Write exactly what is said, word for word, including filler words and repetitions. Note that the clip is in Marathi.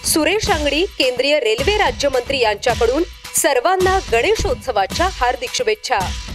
सुरेश अंगडी केंद्रीय रेल्वे राज्यमंत्री यांच्याकडून सर्वांना गणेशोत्सवाच्या हार्दिक शुभेच्छा।